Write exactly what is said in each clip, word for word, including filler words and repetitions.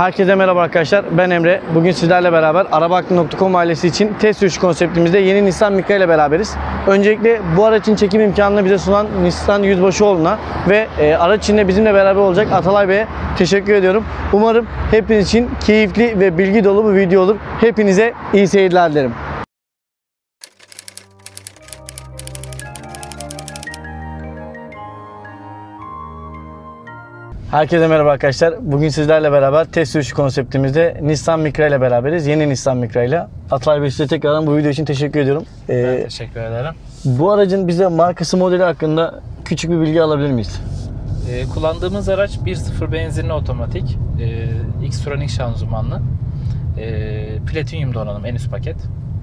Herkese merhaba arkadaşlar. Ben Emre. Bugün sizlerle beraber arabaklı nokta com ailesi için test sürüşü konseptimizde yeni Nissan Micra ile beraberiz. Öncelikle bu araçın çekim imkanını bize sunan Nissan Yüzbaşıoğlu'na ve e, araç içinde bizimle beraber olacak Atalay Bey'e teşekkür ediyorum. Umarım hepiniz için keyifli ve bilgi dolu bir video olur. Hepinize iyi seyirler dilerim. Herkese merhaba arkadaşlar. Bugün sizlerle beraber test sürüşü konseptimizde Nissan Micra ile beraberiz. Yeni Nissan Micra ile. Atalay Bey, size tekrardan bu video için teşekkür ediyorum. Ee, ben teşekkür ederim. Bu aracın bize markası, modeli hakkında küçük bir bilgi alabilir miyiz? Ee, kullandığımız araç bir nokta sıfır benzinli otomatik, e, X-Tronic şanzımanlı, e, platinyum donanım en üst paket.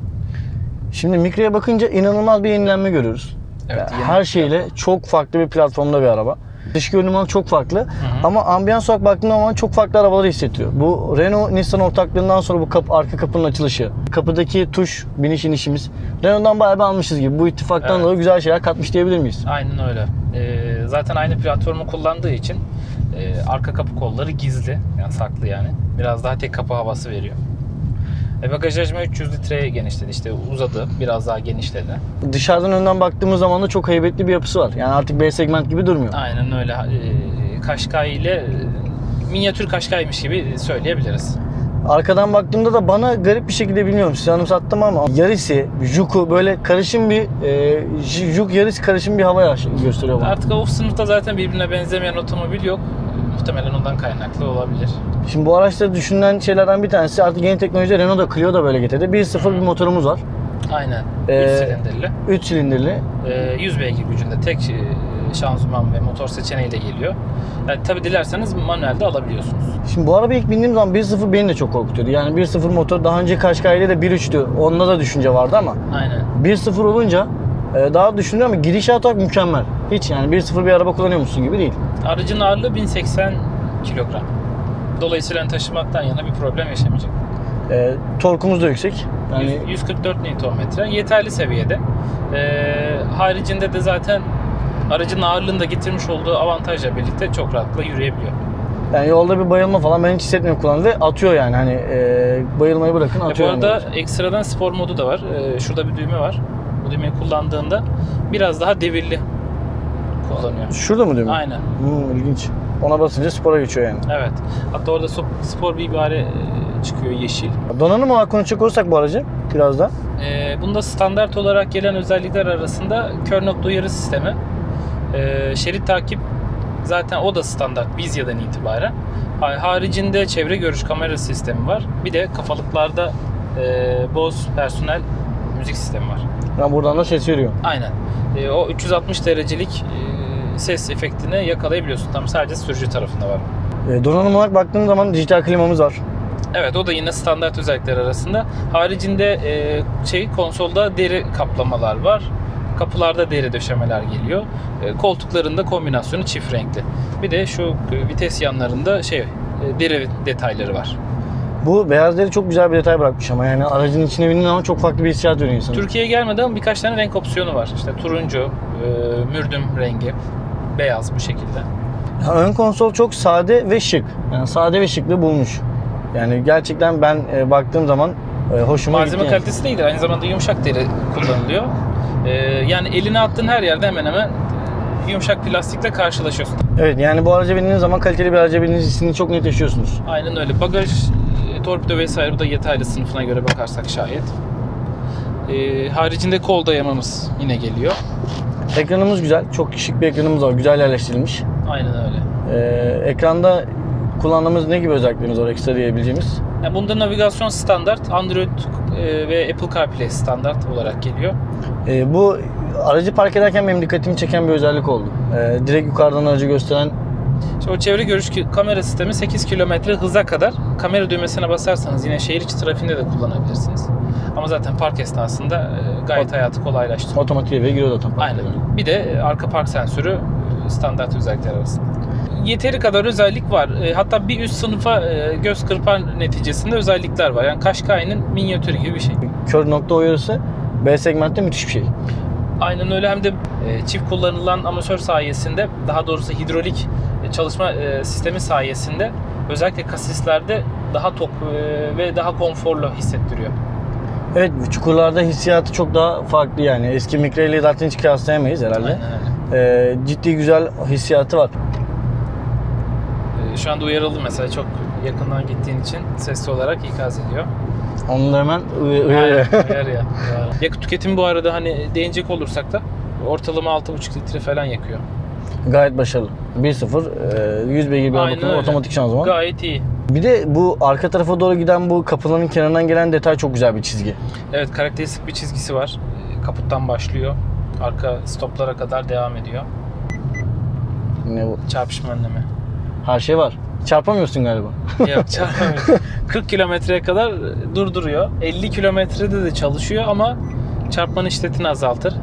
Şimdi Micra'ya bakınca inanılmaz bir yenilenme görüyoruz. Evet, yani her şeyle çok farklı bir platformda bir araba. Dış görünüm olarak çok farklı, hı hı. Ama ambiyans olarak baktığında zaman çok farklı arabaları hissettiriyor. Bu Renault-Nissan ortaklığından sonra bu kapı, arka kapının açılışı, kapıdaki tuş, biniş inişimiz, Renault'dan bayağı bir almışız gibi. Bu ittifaktan evet. dolayı güzel şeyler katmış diyebilir miyiz? Aynen öyle. Ee, zaten aynı platformu kullandığı için e, arka kapı kolları gizli, yani saklı yani. Biraz daha tek kapı havası veriyor. E, bagaj hacmi üç yüz litreye genişledi, işte uzadı, biraz daha genişledi. Dışarıdan önden baktığımız zaman da çok heybetli bir yapısı var. Yani artık B segment gibi durmuyor. Aynen öyle. E, Qashqai ile e, minyatür Qashqai'miş gibi söyleyebiliriz. Arkadan baktığımda da bana garip bir şekilde, bilmiyorum size anımsattım ama Yaris'i, Juke'u böyle karışım bir e, Juke Yaris karışım bir hava gösteriyor bana. Artık o sınıfta zaten birbirine benzemeyen otomobil yok. Muhtemelen ondan kaynaklı olabilir. Şimdi bu araçta düşünülen şeylerden bir tanesi, artık yeni teknolojide Renault da Clio da böyle getirdi. bir nokta sıfır bir motorumuz var. Aynen. Ee, üç silindirli. üç silindirli. Ee, yüz beygir gücünde tek şanzıman ve motor seçeneğiyle geliyor. Yani tabi dilerseniz manuelde alabiliyorsunuz. Şimdi bu araba ilk bindiğim zaman bir nokta sıfır beni de çok korkutuyordu. Yani bir nokta sıfır motor, daha önce Qashqai'de de bir nokta üçtü. Onda da düşünce vardı ama. Aynen. bir nokta sıfır olunca daha düşünüyorum ama gidişat olarak mükemmel. Hiç yani bir nokta sıfır bir araba kullanıyormuşsun gibi değil. Aracın ağırlığı bin seksen kilogram. Dolayısıyla taşımaktan yana bir problem yaşamayacak. E, torkumuz da yüksek. Yani yüz kırk dört newton metre. Yeterli seviyede. E, haricinde de zaten aracın ağırlığını da getirmiş olduğu avantajla birlikte çok rahatlıkla yürüyebiliyor. Yani yolda bir bayılma falan ben hiç hissetmiyorum kullanımda ve atıyor yani hani e, bayılmayı bırakın atıyor. E, bu arada yani. ekstradan spor modu da var. E, şurada bir düğme var. Bu düğmeyi kullandığında biraz daha devirli kullanıyor. Şurada mı düğme? Aynen. Hmm, ilginç. Ona basınca spora geçiyor yani. Evet. Hatta orada spor bir ibare çıkıyor, yeşil. Donanım olarak konuşacak olursak bu aracı biraz da. Ee, bunda standart olarak gelen özellikler arasında kör nokta uyarı sistemi, ee, şerit takip, zaten o da standart Vizya'dan itibaren. Haricinde çevre görüş kamera sistemi var. Bir de kafalıklarda e, Bose personel müzik sistemi var. Yani buradan da ses veriyor. Aynen. E, o üç yüz altmış derecelik e, ses efektini yakalayabiliyorsun. Tam sadece sürücü tarafında var. E, donanım olarak baktığım zaman dijital klimamız var. Evet, o da yine standart özellikler arasında. Haricinde e, şey konsolda deri kaplamalar var. Kapılarda deri döşemeler geliyor. E, koltuklarında kombinasyonu çift renkli. Bir de şu e, vites yanlarında şey e, deri detayları var. Bu beyaz deri çok güzel bir detay bırakmış ama yani aracın içine bindiğin zaman çok farklı bir hissiyat veriyor insana. Türkiye'ye gelmeden ama birkaç tane renk opsiyonu var. İşte turuncu, e, mürdüm rengi, beyaz bu şekilde. Ya ön konsol çok sade ve şık. Yani sade ve şıklığı bulmuş. Yani gerçekten ben e, baktığım zaman e, hoşuma Malzeme gitti. kalitesi yani. Değil, aynı zamanda yumuşak deri kullanılıyor. E, yani eline attığın her yerde hemen hemen yumuşak plastikle karşılaşıyorsun. Evet, yani bu araca bindiğiniz zaman kaliteli bir araca bindiğiniz hissini çok net yaşıyorsunuz. Aynen öyle. Bagaj, torpido vesaire bu da yeterli sınıfına göre bakarsak şayet. E, haricinde kol dayamamız yine geliyor. Ekranımız güzel. Çok şık bir ekranımız var. Güzel yerleştirilmiş. Aynen öyle. Ee, ekranda kullandığımız ne gibi özelliklerimiz var ekstra diyebileceğimiz? Yani bunda navigasyon standart, Android e, ve Apple CarPlay standart olarak geliyor. Ee, bu aracı park ederken benim dikkatimi çeken bir özellik oldu. Ee, direkt yukarıdan aracı gösteren. İşte o çevre görüş kamera sistemi sekiz kilometre hıza kadar kamera düğmesine basarsanız yine şehir içi trafiğinde de kullanabilirsiniz. Ama zaten park esnasında gayet hayatı kolaylaştırıyor. Otomatik devreye giriyor zaten. Aynen. Bir de arka park sensörü standart özellikler arasında. Yeteri kadar özellik var. Hatta bir üst sınıfa göz kırpan neticesinde özellikler var. Yani Qashqai'nin minyatürü gibi bir şey. Kör nokta uyarısı B segmentte müthiş bir şey. Aynen öyle. Hem de çift kullanılan amatör sayesinde, daha doğrusu hidrolik çalışma sistemi sayesinde özellikle kasislerde daha tok e, ve daha konforlu hissettiriyor. Evet, çukurlarda hissiyatı çok daha farklı yani. Eski Micra ile zaten hiç kıyaslayamayız herhalde. Aynen öyle. Ee, ciddi güzel hissiyatı var. E, şu anda uyarıldı mesela, çok yakından gittiğin için sesli olarak ikaz ediyor. Onu da hemen uy- Aynen, uyarıyor. uyar ya. Yakıt tüketimi bu arada hani değinecek olursak da ortalama altı buçuk litre falan yakıyor. Gayet başarılı. bir sıfır e, yüz beygir bir Aynen bakımı, öyle. otomatik şanzıman. Gayet iyi. Bir de bu arka tarafa doğru giden bu kapıların kenarından gelen detay çok güzel bir çizgi. Evet, karakteristik bir çizgisi var. E, Kaputtan başlıyor. Arka stoplara kadar devam ediyor. Yine bu. Çarpışma önlemi. Her şey var. Çarpamıyorsun galiba. Yok, çarpamıyor. kırk kilometreye kadar durduruyor. elli kilometrede de çalışıyor ama çarpmanın şiddetini azaltır.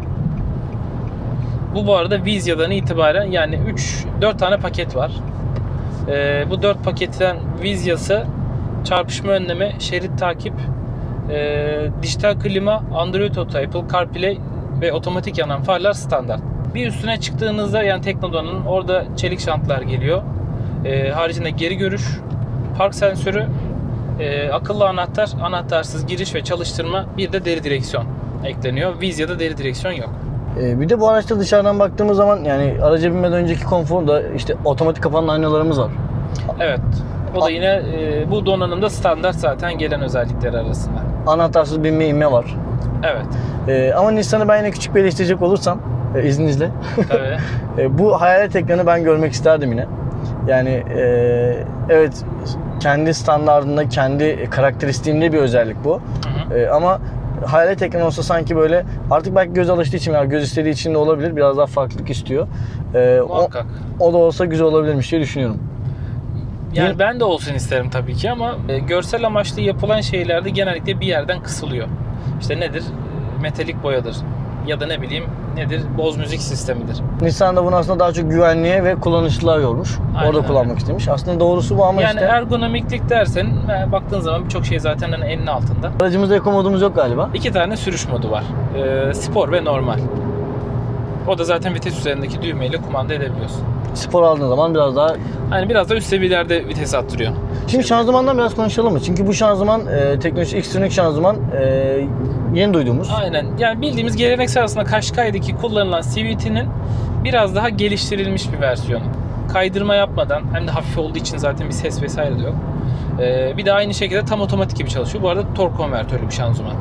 Bu bu arada Vizya'dan itibaren yani üç dört tane paket var. Ee, bu dört paketten Vizya'sı çarpışma önleme, şerit takip, e, dijital klima, Android Auto, Apple CarPlay ve otomatik yanan farlar standart. Bir üstüne çıktığınızda yani Teknodo'nun orada çelik şantlar geliyor. Ee, haricinde geri görüş, park sensörü, e, akıllı anahtar, anahtarsız giriş ve çalıştırma, bir de deri direksiyon ekleniyor. Vizya'da deri direksiyon yok. Ee, bir de bu araçta dışarıdan baktığımız zaman yani araca binmeden önceki konforda işte otomatik kapanan aynalarımız var. Evet. O da yine e, bu donanımda standart zaten gelen özellikler arasında. Anahtarsız binme inme var. Evet. Ee, ama Nissan'ı ben yine küçük bir eleştirecek olursam e, izninizle. Tabii. e, bu hayalet ekranı ben görmek isterdim yine. Yani e, evet kendi standartında, kendi karakteristiğinde bir özellik bu. Hı hı. E, ama hayalet ekran olsa sanki böyle artık belki göz alıştığı için veya göz istediği için de olabilir. Biraz daha farklılık istiyor. E, o, Muhakkak. o da olsa güzel olabilirmiş diye düşünüyorum. Yani Yine- ben de olsun isterim tabii ki ama e, görsel amaçlı yapılan şeylerde genellikle bir yerden kısılıyor. İşte nedir? E, Metalik boyadır. Ya da ne bileyim nedir? Boz müzik sistemidir. Nissan da bunu aslında daha çok güvenliğe ve kullanışlılığa yormuş. Aynen Orada öyle. kullanmak istemiş. Aslında doğrusu bu ama Yani işte ergonomiklik dersen e, baktığın zaman birçok şey zaten hani elinin altında. aracımızda eko modumuz yok galiba. İki tane sürüş modu var. E, spor ve normal. O da zaten vites üzerindeki düğmeyle kumanda edebiliyorsun. Spor aldığın zaman biraz daha... Hani biraz da üst seviyelerde vites attırıyor. Şimdi şanzımandan biraz konuşalım mı? Çünkü bu şanzıman e, teknolojisi Xtronic şanzıman e, yeni duyduğumuz. Aynen. Yani bildiğimiz geleneksel aslında Qashqai'deki kullanılan C V T'nin biraz daha geliştirilmiş bir versiyonu. Kaydırma yapmadan hem de hafif olduğu için zaten bir ses vesaire de yok. Ee, bir de aynı şekilde tam otomatik gibi çalışıyor. Bu arada tork konvertörlü bir şanzıman.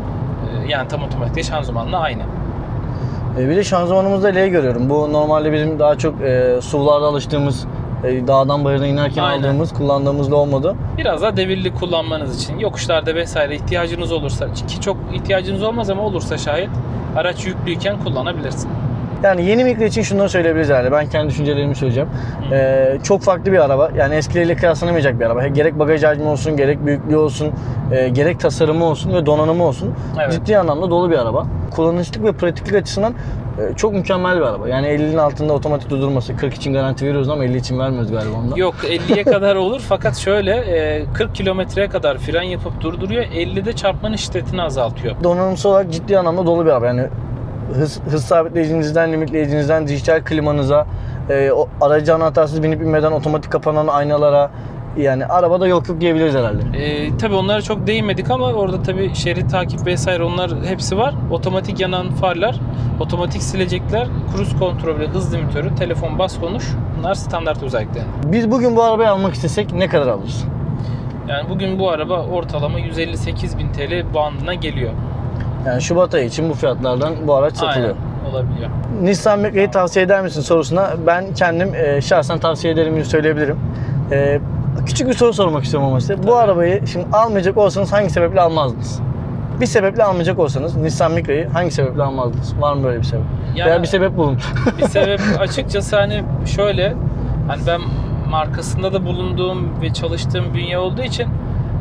Ee, yani tam otomatik şanzımanla aynı. E, bir de şanzımanımızda L görüyorum. Bu normalde bizim daha çok e, S U V'larda alıştığımız, e, dağdan bayırdan inerken Aynen. aldığımız, kullandığımız L olmadı. Biraz daha devirli kullanmanız için yokuşlarda vesaire ihtiyacınız olursa, ki çok ihtiyacınız olmaz ama olursa şayet araç yüklüyken kullanabilirsin. Yani yeni Micra için şunları söyleyebiliriz herhalde. Ben kendi düşüncelerimi söyleyeceğim. Ee, çok farklı bir araba. Yani eskileriyle kıyaslanamayacak bir araba. Gerek bagaj hacmi olsun, gerek büyüklüğü olsun, e, gerek tasarımı olsun ve donanımı olsun. Evet. Ciddi anlamda dolu bir araba. Kullanışlık ve pratiklik açısından e, çok mükemmel bir araba. Yani ellinin altında otomatik durdurması. kırk için garanti veriyoruz ama elli için vermiyoruz galiba onda. Yok, elliye kadar olur fakat şöyle e, kırk kilometreye kadar fren yapıp durduruyor. ellide çarpmanın şiddetini azaltıyor. Donanımsal olarak ciddi anlamda dolu bir araba. Yani hız, hız sabitleyicinizden, limitleyicininizden, dijital klimanıza, e, o aracı anahtarsız binip inmeden otomatik kapanan aynalara, yani arabada yok yok diyebiliriz herhalde. E, tabii onlara çok değinmedik ama orada tabii şerit takip vesaire onlar hepsi var. Otomatik yanan farlar, otomatik silecekler, cruise kontrolü, hız limitörü, telefon bas konuş, bunlar standart özellikler. Biz bugün bu arabayı almak istesek ne kadar alırız? Yani bugün bu araba ortalama yüz elli sekiz bin T L bandına geliyor. Yani Şubat ayı için bu fiyatlardan bu araç satılıyor. Aynen, olabiliyor. Nissan Micra'yı tavsiye eder misin sorusuna ben kendim e, şahsen tavsiye ederim söyleyebilirim. E, küçük bir soru sormak istiyorum ama size. Bu arabayı şimdi almayacak olsanız hangi sebeple almazdınız? Bir sebeple almayacak olsanız Nissan Micra'yı hangi sebeple almazdınız? Var mı böyle bir sebep? Yani- Veya bir sebep bulun. Bir sebep açıkçası hani şöyle, hani ben markasında da bulunduğum ve çalıştığım bünye olduğu için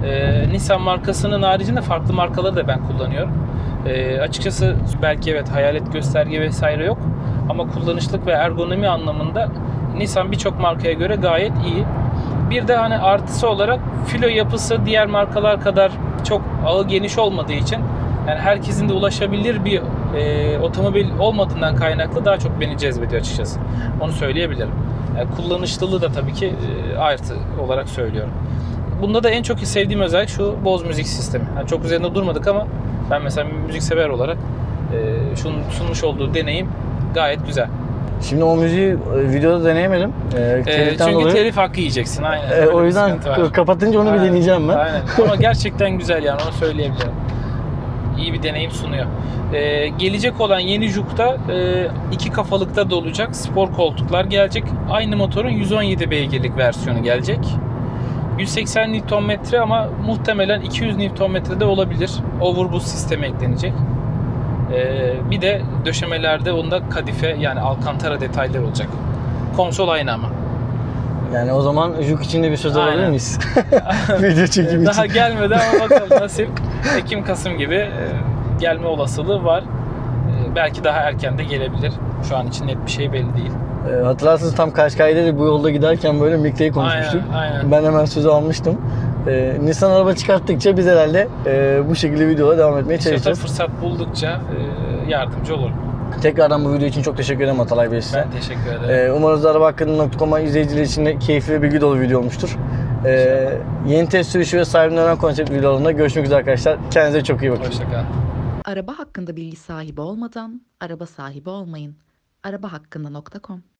e, Nissan markasının haricinde farklı markaları da ben kullanıyorum. E, açıkçası belki evet hayalet gösterge vesaire yok ama kullanışlık ve ergonomi anlamında Nissan birçok markaya göre gayet iyi. Bir de hani artısı olarak filo yapısı diğer markalar kadar çok ağı geniş olmadığı için yani herkesin de ulaşabilir bir e, otomobil olmadığından kaynaklı daha çok beni cezbediyor açıkçası. Onu söyleyebilirim. Yani kullanışlılığı da tabii ki e, artı olarak söylüyorum. Bunda da en çok sevdiğim özellik şu Bose müzik sistemi. Yani çok üzerinde durmadık ama ben mesela müzik sever olarak e, şunun sunmuş olduğu deneyim gayet güzel. Şimdi o müziği e, videoda deneyemedim. E, E, teliften çünkü dolayı. telif hakkı yiyeceksin. Aynen. E, Öyle o bir yüzden sıkıntı var. kapatınca onu bir Aynen, deneyeceğim ben. Aynen. Ama gerçekten güzel yani onu söyleyebilirim. İyi bir deneyim sunuyor. Ee, gelecek olan yeni Juke'da e, iki kafalıkta da olacak. Spor koltuklar gelecek. Aynı motorun yüz on yedi beygirlik versiyonu gelecek. yüz seksen Newton metre ama muhtemelen iki yüz Newton metre de olabilir. Overboost sistemi eklenecek. Ee, bir de döşemelerde onda kadife yani alcantara detaylar olacak. Konsol aynı ama. Yani o zaman Juke için de bir söz alabilir Aynen. miyiz? Video çekimi Daha için. gelmedi ama bakalım nasip. Ekim Kasım gibi e, gelme olasılığı var. E, belki daha erken de gelebilir. Şu an için net bir şey belli değil. E, hatırlarsınız tam Kaşkay'da bu yolda giderken böyle Mika'yı konuşmuştuk. Aynen, aynen. Ben hemen sözü almıştım. E, Nissan araba çıkarttıkça biz herhalde e, bu şekilde videolara devam etmeye İnşallah çalışacağız. fırsat buldukça e, yardımcı olurum. Tekrardan bu video için çok teşekkür ederim Atalay Bey size. Ben teşekkür ederim. E, umarız araba hakkında nokta com'a izleyiciler için de keyifli ve bilgi dolu video olmuştur. E, yeni test sürüşü ve sahibinden öğren konsept videolarında görüşmek üzere arkadaşlar. Kendinize çok iyi bakın. Hoşçakalın. Araba hakkında bilgi sahibi olmadan araba sahibi olmayın. araba hakkında nokta com